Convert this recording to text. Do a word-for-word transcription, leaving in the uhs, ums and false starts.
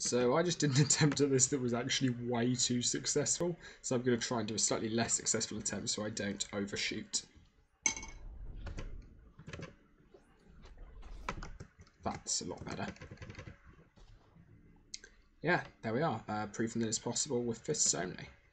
So I just did an attempt at this that was actually way too successful. So I'm going to try and do a slightly less successful attempt so I don't overshoot. That's a lot better. Yeah, there we are. Uh, proving that it's possible with fists only.